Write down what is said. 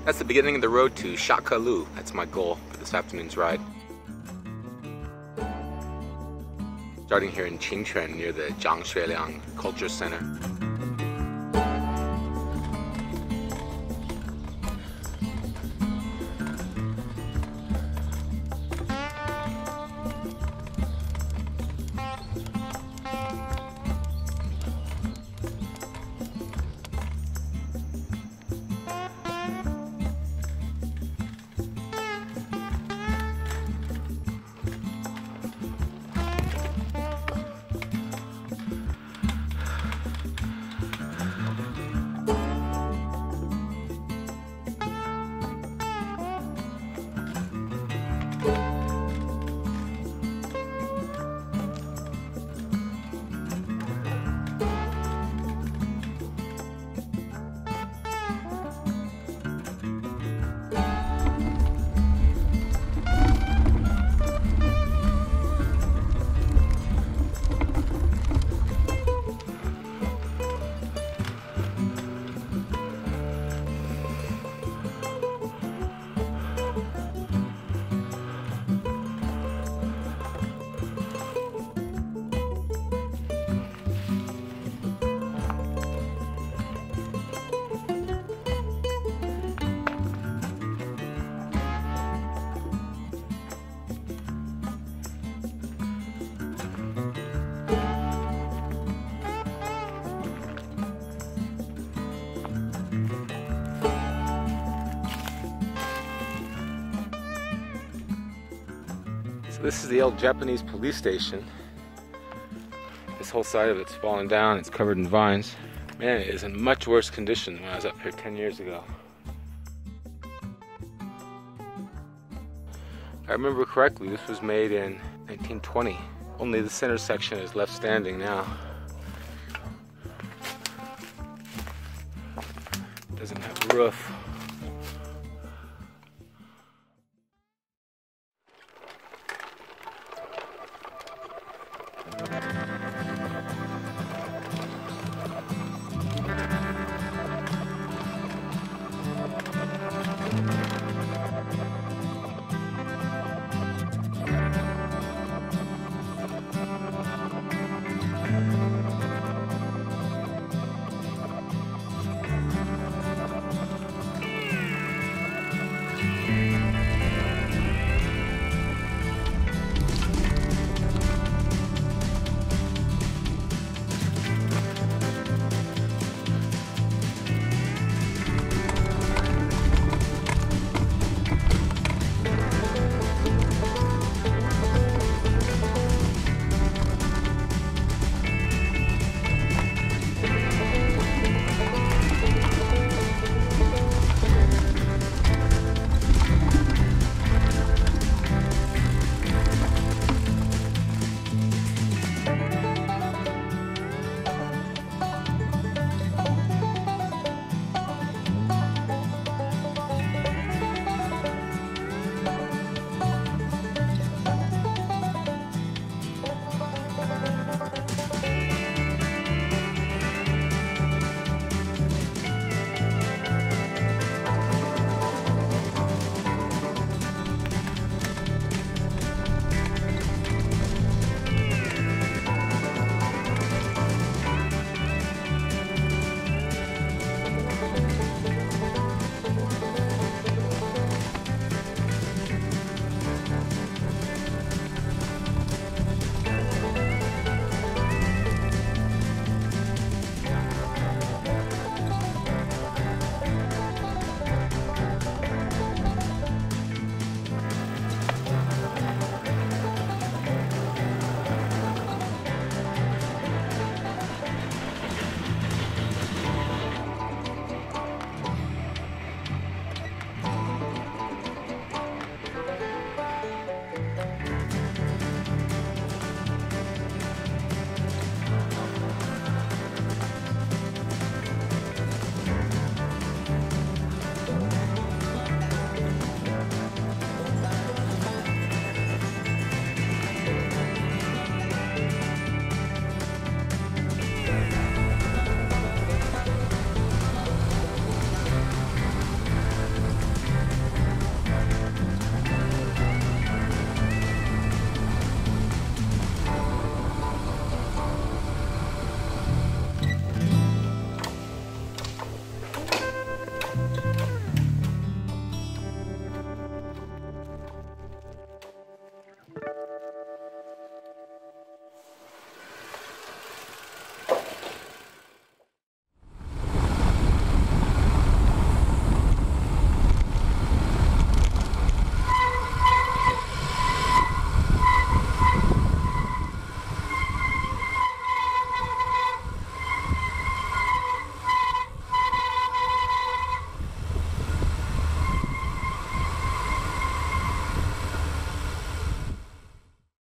That's the beginning of the road to Syakalo. That's my goal for this afternoon's ride. Starting here in Qingchuan near the Zhangshuiliang Culture Center. So this is the old Japanese police station. This whole side of it's fallen down, it's covered in vines. Man, it is in much worse condition than when I was up here 10 years ago. If I remember correctly, this was made in 1920. Only the center section is left standing now. It doesn't have a roof.